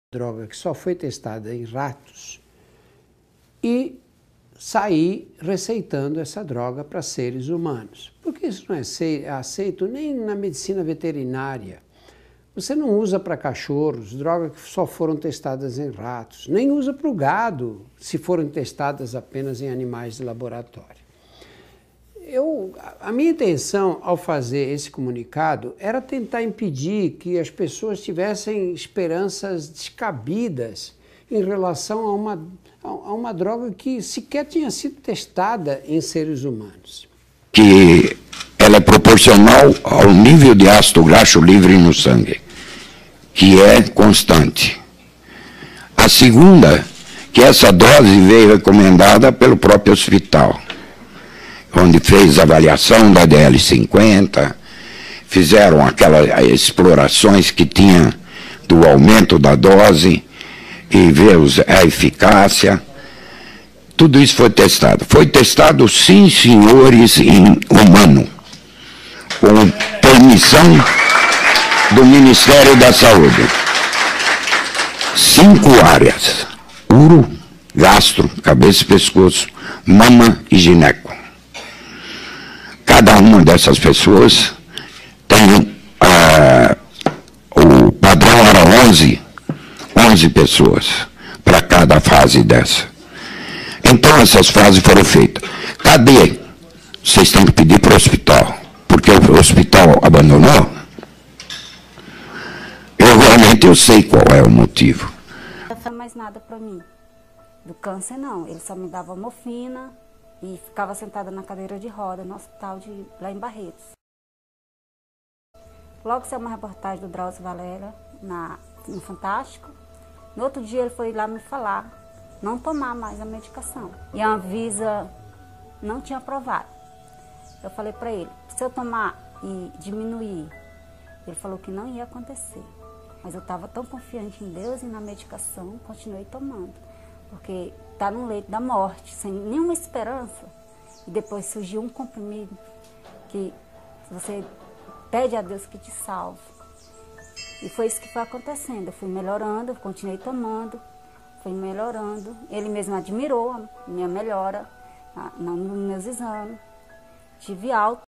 droga que só foi testada em ratos e sair receitando essa droga para seres humanos. Porque isso não é aceito nem na medicina veterinária. Você não usa para cachorros drogas que só foram testadas em ratos, nem usa para o gado se foram testadas apenas em animais de laboratório. A minha intenção ao fazer esse comunicado era tentar impedir que as pessoas tivessem esperanças descabidas em relação a uma droga que sequer tinha sido testada em seres humanos. Que ela é proporcional ao nível de ácido graxo livre no sangue, que é constante. A segunda, que essa dose veio recomendada pelo próprio hospital, onde fez a avaliação da DL50, fizeram aquelas explorações que tinha do aumento da dose e ver a eficácia. Tudo isso foi testado. Foi testado, sim, senhores, em humano, com permissão do Ministério da Saúde. 5 áreas: uro, gastro, cabeça e pescoço, mama e gineco. Cada uma dessas pessoas tem, o padrão era 11 pessoas para cada fase dessa. Então essas fases foram feitas. Cadê? Vocês têm que pedir para o hospital, porque o hospital abandonou. Eu sei qual é o motivo. Não foi mais nada para mim. Do câncer não, ele só me dava morfina e ficava sentada na cadeira de roda no hospital lá em Barretos. Logo saiu uma reportagem do Drauzio Varela no Fantástico. No outro dia ele foi lá me falar, não tomar mais a medicação. E a Anvisa não tinha aprovado. Eu falei para ele, se eu tomar e diminuir, ele falou que não ia acontecer. Mas eu estava tão confiante em Deus e na medicação, continuei tomando. Porque está no leito da morte, sem nenhuma esperança. E depois surgiu um comprimido que você pede a Deus que te salve. E foi isso que foi acontecendo. Eu fui melhorando, eu continuei tomando, fui melhorando. Ele mesmo admirou a minha melhora nos meus exames. Tive alta.